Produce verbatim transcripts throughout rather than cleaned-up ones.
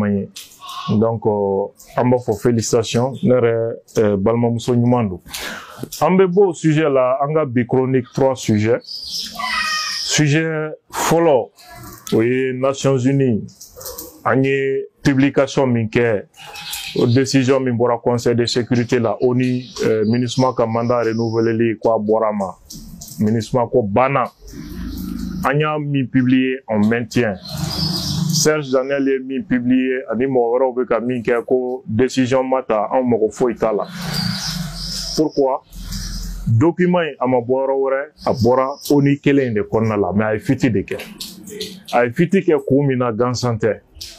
campagne. Donc, on va faire félicitations. Nous balma muso nyumando. On va beau sujet là, on a bi chronique trois sujets. Sujet follow, oui, Nations Unies, on y publication minke, décision min bora Conseil de sécurité là, on y ministre ka mandat renouvelé li quoi borama, ministre ko bana, on y a mis publié en maintien. Serge Daniel est mis publié, ani mo wara obeka minke ko décision mata en moko foita là. Pourquoi? Document à ma bora ore a bora oni kelen de konna la mais ay fiti de ke ay fiti ke kumina gansante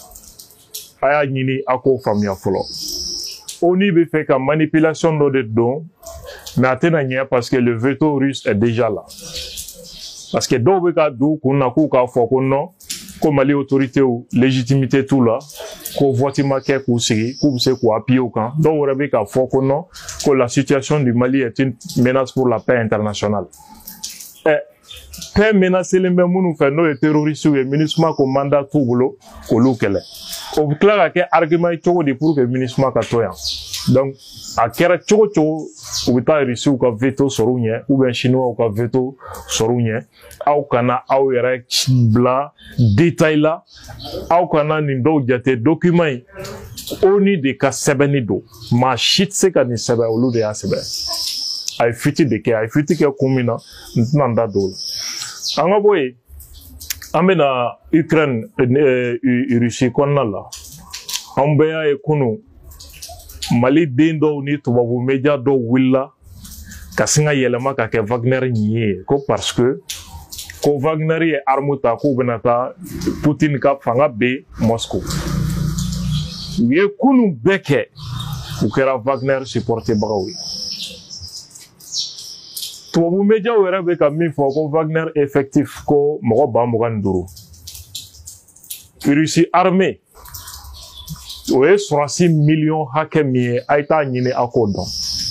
aya nyini ako famia folo oni be fait ka manipulation do de don mais atena nya parce que le veto russe est déjà là parce que do be ka do kunna ku ka fo kunno ko mali autorité ou légitimité tout là ko vote marqué ko sigi ko se ko appuyer au camp donc on avait qu'à fort que non que la situation du Mali est une menace pour la paix internationale et paix menacer les mêmes nous fait nos terroristes ou les ministres ko mandat tout boulot ko lokele au clair que argument toko de pour que ministre ka toya donc a kera toko toko ou ta réussi ou ka veto sorougne ou bien chinois ou ka veto sorougne au kana au yere bla détail là au kana nindo jate document oni de ka sebeni do ma shit se ka ni sebe olu de asebe ay fiti de ke ay fiti ke kumina nanda do anga boy amena Ukraine et Russie konna la ambeya e kunu Mali dendo ni tubabu media do willa kasinga yelema ka ke Wagner nié ko parce que ko Wagner e armuta ko benata Putin ka fanga be Moscou ye kunu beke ko kera Wagner supporter bagawi tubabu media wera be ka mi fo ko Wagner effectif ko mo ba mo ganduru Russie armée oui, soixante millions hakemi aita nyine akodon.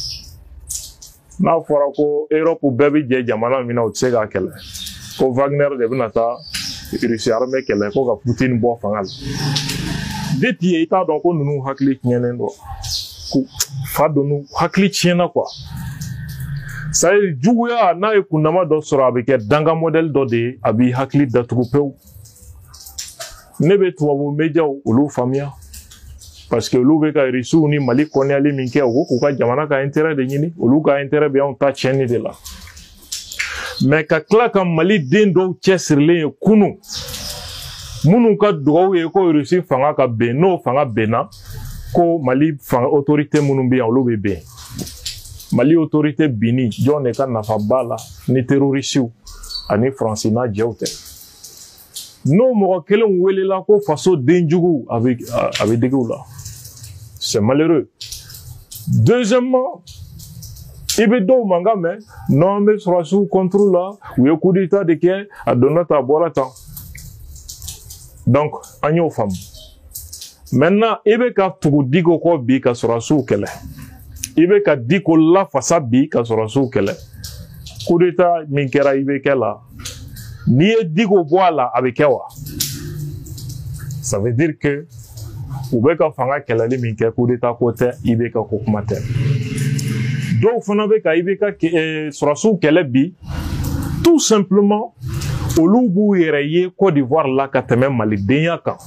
Na fora ko Europe bébé je jamana mina utsega kele. Ko Wagner de binata Russie armée kele ko ka Putin bo fangal. Depuis ita donc ko nunu hakli nyene ndo. Ku fado nu hakli tiena quoi. Ça est juya na e kunama do sura avec danga modèle do de abi hakli datrupew. Nebe tuwa media ulu famia. Parce que l'ou ka risu ni Mali connaît ali minke o ko ka jamana ka intérêt de nyini olu ka intérêt bien on ta chaîne de là mais ka kla ka Mali den do chesirle kunu munu ka dogo e ko Russie fanga ka beno fanga bena ko Mali fanga autorité munu bien olu bebe Mali autorité bini jone ka na fa bala ni terroriste ani francina jewte non mo kelen wele la ko faso denjugu avec avec des là. C'est malheureux. Deuxièmement, Ibedo manga mais non mais sera sous contrôle là ou coup d'état de qui a donné ta boire temps. Donc agneau femme. Maintenant Ibe ka tout digo ko bi ka sera sous kele. Ibe ka diko la fasa bi ka sera sous kele. Coup d'état minkera Ibe kela. Ni digo boala avec ewa. Ça veut dire que ou beka fanga kelali minke coup d'état côté ibeka kokumate. Donc fona beka ibeka ke surasu kelebi tout simplement olubu yereye Côte d'Ivoire la kateme Mali denya kan.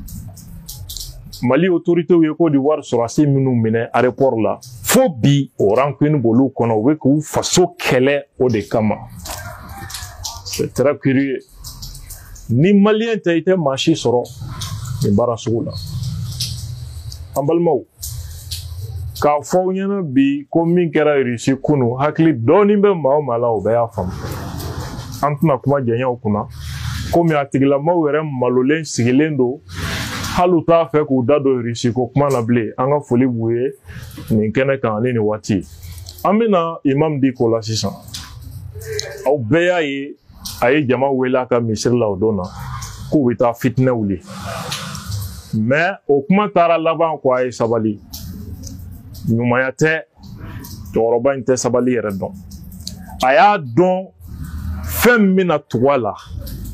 Mali autorité ou Côte d'Ivoire surasi minu mine aéroport là. Fo bi o rankune bolu kono weka ou faso kele o de kama. C'est très curieux. Ni Malien t'a été marché sur le barasou là. En balmau. Ka fawnyana bi komin kera Russie kunu hakli doni be maw mala o be afam. Antna kuma jenya okuna. Komi atigla mawere malolen sigilendo haluta fe ku dado Russie ko kuma na ble anga foli buye ni kene kan ni wati. Amina imam di ko la six cents. Au beya yi aye jama wela ka misir la odona ko wita fitna wuli mais o kuma tara laban ko ay sabali nyumaya te toroba inte sabali yere don aya don fem mina twala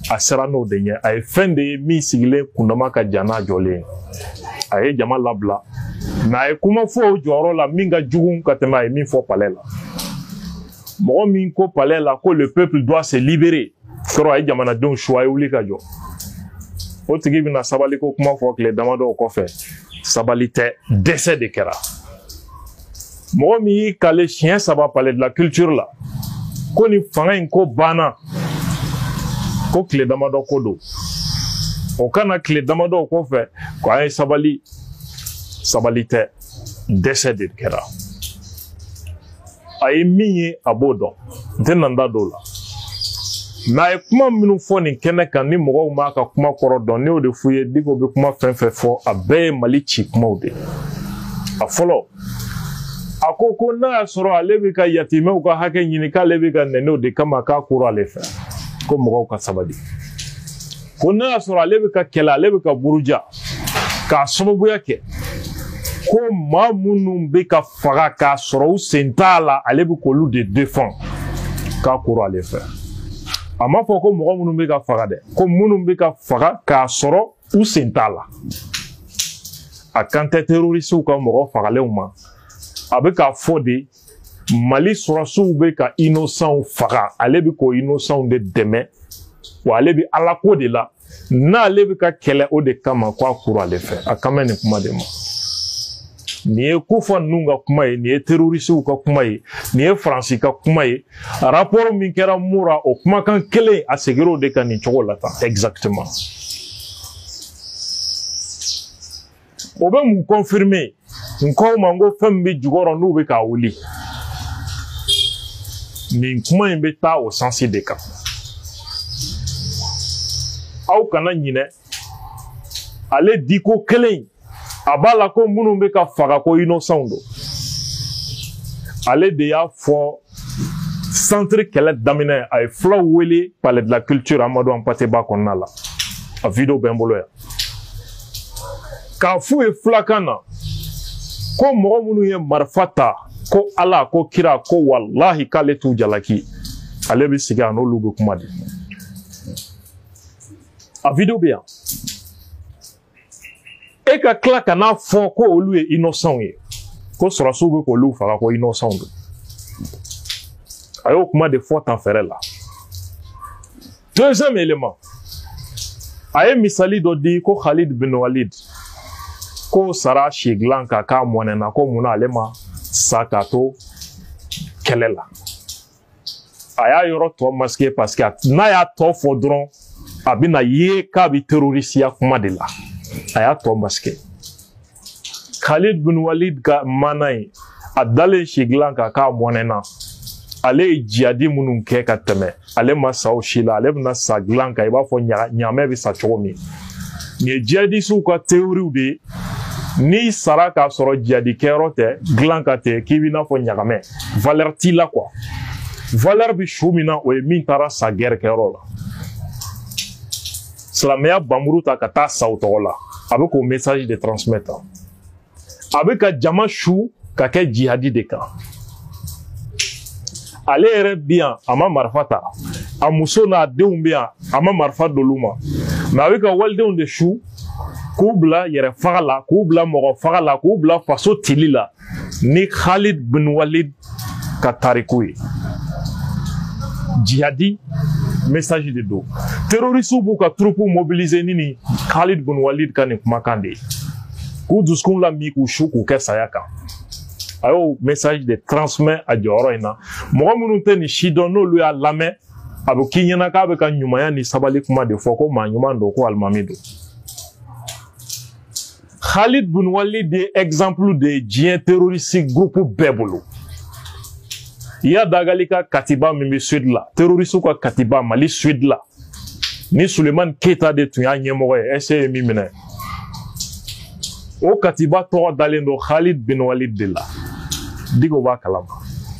a sera n'o de ɲɛ a ye fɛn de ye min sigilen kundama ka jan n'a jɔlen a ye jama labila mais a ye kuma fɔ o jɔyɔrɔ la min ka jugu ka tɛmɛ a ye min fɔ palais la mɔgɔ min ko palais la ko le peuple doit se libérer sɔrɔ a ye jamanadenw su a ye wuli ka jɔ o tigi bɛna sabali ko kuma fɔ tile damadɔ kɔfɛ sabali tɛ dɛsɛ de kɛra mɔgɔ min y'i kale siɲɛ saba palais de la culture la ko ni fanga in ko banna ko tile damadɔ ko don o kana tile damadɔ kɔfɛ ko a ye sabali sabali tɛ dɛsɛ de kɛra a ye min ye a b'o dɔn n tɛ nan da dɔw la mais a ye kuma minnu fɔ nin kɛnɛ kan ni mɔgɔw m'a ka kuma kɔrɔ dɔn ne y'o de f'u ye Diko bɛ kuma fɛn fɛn fɔ a bɛɛ ye Mali ci kumaw de a fɔlɔ a ko ko n'a y'a sɔrɔ ale bɛ ka yatimɛw ka hakɛ ɲini k'ale bɛ ka nɛnɛw de kama k'a kora ale fɛ ko mɔgɔw ka sabali ko n'a y'a sɔrɔ ale bɛ ka kɛlɛ ale bɛ ka buruja k'a sababuya kɛ ko maa minnu bɛ ka faga k'a sɔrɔ u sen t'a la ale bɛ k'olu de défend k'a kora ale fɛ a ma fɔ ko mɔgɔ minnu bɛ ka faga dɛ ko minnu bɛ ka faga k'a sɔrɔ u sen t'a la a kan tɛ terroristew ka mɔgɔ fagalenw ma a bɛ k'a fɔ de Mali sɔrɔsiw bɛ ka innocents faga ale bɛ k'o innocents de dɛmɛ wa ale bɛ Ala ko de la n'ale bɛ ka kɛlɛ o de kama k'a kura ale fɛ a kan bɛ nin kuma de ma nin ye Kufa ninnu ka kuma ye nin ye terroristew ka kuma ye nin ye Faransi ka kuma ye rapport min kɛra Mura o kumakan kelen a seginna o de kan nin cogo la tan exactement o bɛ mun confirmer n ko ma n ko fɛn min bɛ jukɔrɔ n'u bɛ k'a wuli nin kuma in bɛ taa o sansi de kan aw kana ɲinɛ ale diko kelen a b'a la ko minnu bɛ ka faga ko innocents don ale de y'a fɔ centre kɛlɛ daminɛ a ye fulaw wele palais de la culture Amadou Hampâté Bâ kɔnɔna la a video bɛ n bolo yan k'a f'u ye fulakan na ko mɔgɔ minnu ye marifa ta ko Ala ko kira ko wallahi k'ale t'u jalaki ale bɛ sigi a n'olu bɛ kuma de a video bɛ yan e ka tila ka n'a fɔ ko olu ye innocents ye ko sɔrɔsiw bɛ k'olu faga ko innocents don a y'o kuma de fɔ tan fɛrɛ la deuxième élément a ye misali dɔ di ko Khalid bin Walid ko sara si dilan kan k'a mɔnɛna ko munna ale ma sa k'a to kɛlɛ la a y'a yɔrɔ tɔ masquer parce que n'a y'a tɔ fɔ dɔrɔn a bɛna ye k'a bɛ terrorisiya kuma de la a y'a tɔ masquer Khalid bin Walid ka mana ye a dalen si dilan kan k'a mɔnɛna ale ye jihadi minnu kɛ ka tɛmɛ ale ma sa o si la ale bɛna sa dilan kan i b'a fɔ ɲaamɛ bɛ sa cogo min nin ye jihadistes ka théories de ye n'i sara k'a sɔrɔ jihadi kɛyɔrɔ tɛ dilan ka tɛ k'i b'i n'a fɔ ɲagamɛ valeur t'i la quoi valeur bɛ su min na o ye min taara sa guerre kɛyɔrɔ la silamɛya banburu ta ka taa sa o tɔgɔ la a bɛ k'o message de transmettre a bɛ ka jama su ka kɛ jihadi de kan ale yɛrɛ bi yan a ma marifa ta a muso n'a denw bɛ yan a ma marifa d'olu ma mais a bɛ ka walidenw de su k'u bila yɛrɛ faga la k'u bila mɔgɔ faga la k'u bila faso tili la ni Khalid bin Walid ka tariku ye jihadi message de don terroristes b'u ka troupe mobiliser ni ni Khalid bin Walid ka nin kumakan de ye k'u dusukun lami k'u su k'u kɛ saya kan a y'o message de transmet a jɔyɔrɔ in na mɔgɔ minnu tɛ nin si dɔn n'olu y'a lamɛn a bɛ k'i ɲɛna k'a bɛ ka ɲumanya ni sabali kuma de fɔ ko maa ɲuman don ko alimami don Khalid bin Walid de exemple de diɲɛ terroriste groupe bɛɛ bolo Iyad Agali ka katiba min bɛ sud la terroriste ka katiba Mali sud la ni Sulemani Keyita de tun y'a ɲɛmɔgɔ ye est-ce que ye min minɛ o katiba tɔgɔ dalen don Khalid bin Walid de la Diko b'a kalama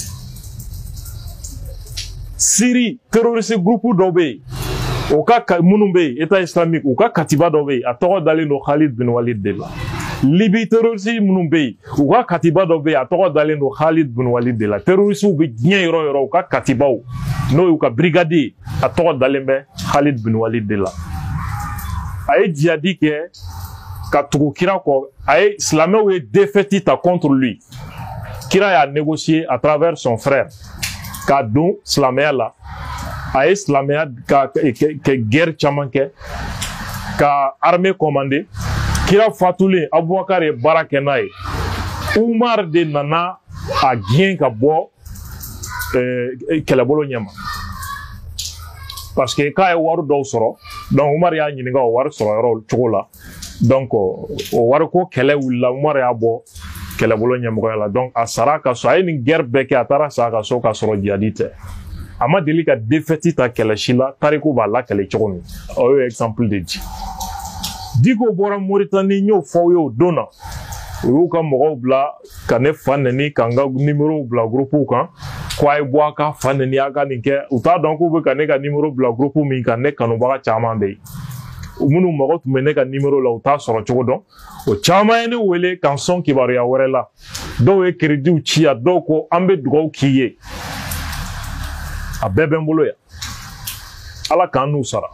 Syrie terroriste groupe dɔ bɛ yen o ka minnu bɛ yen État islamique u ka katiba dɔ bɛ yen a tɔgɔ dalen don Khalid bin Walid de la Libye terroriste minnu bɛ yen u ka katiba dɔ bɛ yen a tɔgɔ dalen don Khalid bin Walid de la terroriste bɛ diɲɛ yɔrɔ yɔrɔ u ka katibaw n'o y'u ka brigade a tɔgɔ dalen bɛ Khalid bin Walid de la. A ye djihadi kɛ ka tugu kira kɔ, a ye silamɛw ye défaite ta contre lui. Kira y'a négocié à travers son frère k'a don silamɛya la. A ye silamɛya ka guerre caman kɛ, ka armée commandé. Kira fatulen Abubakar ye baara kɛ n'a ye. Umar de nana a gɛn ka bɔ kɛlɛbolo ɲɛma. Parce que k'a ye wari dɔw sɔrɔ, donc Umar y'a ɲininka o wari sɔrɔ yɔrɔ cogo la. Donc o wari ko kɛlɛ wulila, Umar y'a bɔ kɛlɛbolo ɲɛmɔgɔya la. Donc a sara ka so, a ye nin guerre bɛɛ kɛ, a taara sa ka so ka sɔrɔ djihadi tɛ. A ma deli ka défaite ta kɛlɛ si la, tariku b'a la kɛlɛ cogo min. O ye exemple de di. Diko bɔra Mauritanie, n y'o fɔ aw ye o don na. U y'u ka mɔgɔw bila ka ne fa nɛni ka n ka numéro bila groupe kan, ko a ye bɔ a ka fa nɛni a ka nin kɛ. U t'a dɔn k'u bɛ ka ne ka numéro bila groupe min kan, ne kanubaga caman bɛ yen. Minnu mago tun bɛ ne ka numéro la, u t'a sɔrɔ cogo dɔn. O caman ye ne wele k'an sɔn kibaruya wɛrɛ la. Dɔw ye crédit ci yan, dɔw ko an bɛ dugawu k'i ye. A bɛɛ bɛ n bolo yan. Ala k'an n'u sara.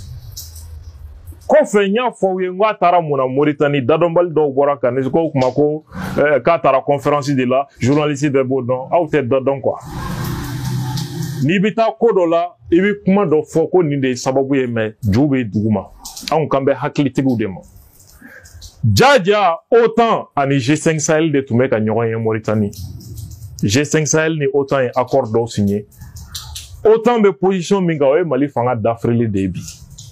Kɔfɛ n y'a fɔ aw ye n k'a taara mun na Mauritanie, dadɔnbali dɔw bɔra ka ne ko kuma ko k'a taara conférence de la, journaliste bɛɛ b'o dɔn, aw tɛ dɔ dɔn quoi. N'i bɛ taa ko dɔ la, i bɛ kuma dɔ fɔ ko nin de ye sababu ye, mais ju bɛ dugu ma. Anw kan bɛ hakilitigiw de ma. Jaja, OTAN ani G cinq Sahel de tun bɛ ka ɲɔgɔn ye Mauritanie. G cinq Sahel ni OTAN ye accord dɔw signé. OTAN bɛ position min kan, o ye Mali fanga dafirili de ye bi.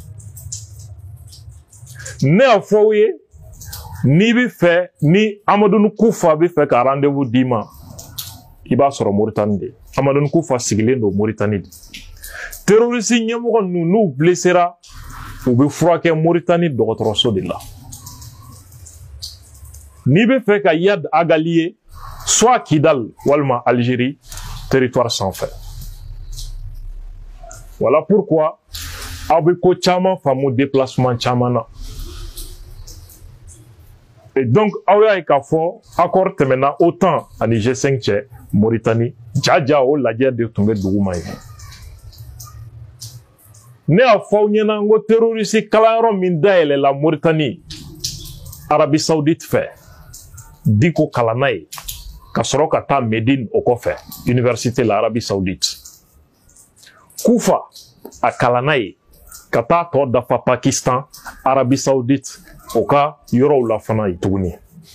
Ne y'a fɔ aw ye, n'i bɛ fɛ, ni Amadou Koufa bɛ fɛ ka rendez-vous d'i ma, i b'a sɔrɔ Mauritanie de. Amadou Koufa sigilen don Mauritanie de. Terroriste ɲɛmɔgɔ ninnu n'u blessera, u bɛ furakɛ Mauritanie dɔgɔtɔrɔso de la. N'i bɛ fɛ ka Yad Agali ye, soit Kidal walima Algérie, territoire sanfɛ. Voilà pourquoi aw bɛ ko caman faamu déplacement caman na. Et donc, aw y'a ye k'a fɔ accord tɛmɛna OTAN ani G cinq cɛ Mauritanie, jaja o lajɛ de tun bɛ dugu ma ye. Ne y'a fɔ aw ɲɛna n ko terroriste kalanyɔrɔ min dayɛlɛla Mauritanie, Arabie Saoudite fɛ, Diko kalanna ye, ka sɔrɔ ka taa Médine o kɔfɛ, université la Arabie Saoudite. Koufa a kalanna ye, ka taa tɔ dafa Pakistan, Arabie Saoudite, o ka yɔrɔw la fana ye tuguni.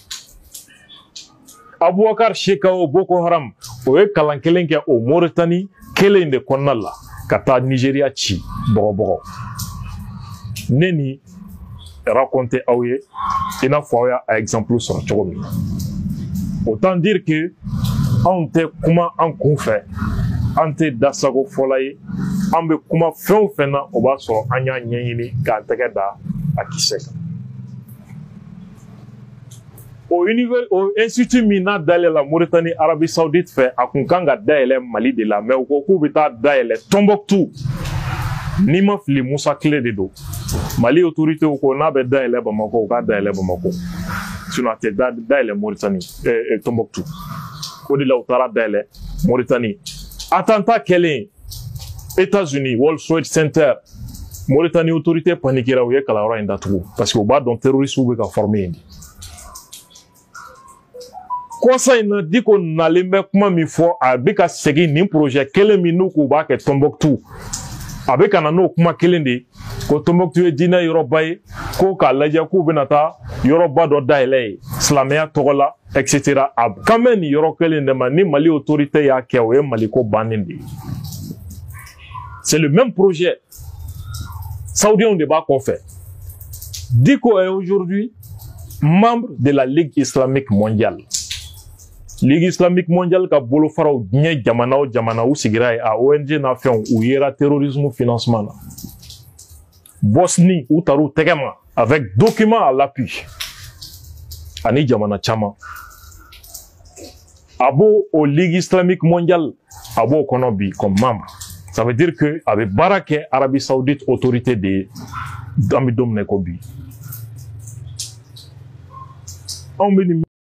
Abubakar Shekau Boko Haram, o ye kalan kelen kɛ o Mauritanie kelen de kɔnɔna la, ka taa Nigeria ci bɔgɔbɔgɔ. Ne ni raconter aw ye, i n'a fɔ aw y'a exemple sɔrɔ cogo min. Autant dire que anw tɛ kuma an kun fɛ, an tɛ dasago fɔla ye, an bɛ kuma fɛn o fɛn na, o b'a sɔrɔ an y'a ɲɛɲini k'an tɛgɛ da a kisɛ kan. O univers, o institut min n'a dayɛlɛ la Mauritanie, Arabie Saoudite fɛ, a kun kan ka dayɛlɛ Mali de la, mais u ko k'u bɛ taa dayɛlɛ Tombouctou. N'i ma fili Musa Kile de don. Mali autorité ko n'a bɛ dayɛlɛ Bamako, u k'a dayɛlɛ Bamako. Sinon a tɛ dayɛlɛ Mauritanie, eh, Tombouctou. O de la u taara dayɛlɛ Mauritanie. Attentat kɛlen, États-Unis, World Trade Center, Mauritanie autorité paniquera, u ye kalanyɔrɔ in datugu, parce que u b'a dɔn terroristes bɛ ka former yen. Kɔsa in na Diko nalen bɛ kuma min fɔ, a bɛ ka segin nin projet kelen min n'u k'u b'a kɛ Tombouctou. A bɛ ka na n'o kuma kelen de, ko Tombouctou ye diinɛ yɔrɔba ye, ko k'a lajɛ k'u bɛna taa yɔrɔba dɔ dayɛlɛ ye, silamɛya tɔgɔ la, et cetera. A kan bɛ nin yɔrɔ kelen de ma, ni Mali autorité y'a kɛ, o ye Maliko bannen de ye. C'est le même projet. Saoudiens de b'a kɔfɛ. Diko est aujourd'hui membre de la Ligue islamique mondiale. Ligue islamique mondiale ka bolo faraw diɲɛ jamana o jamana u sigira ye a O N G na fɛnw u yera terrorisme financement na. Bosnie u taru tɛgɛ ma avec document à l'appui ani jamana caman. A b'o o Ligue islamique mondiale a b'o kɔnɔ bi comme membre. Ça veut dire que a bɛ baara kɛ Arabie Saoudite autorité de ye an bɛ don min na i ko bi. Anw bɛ nin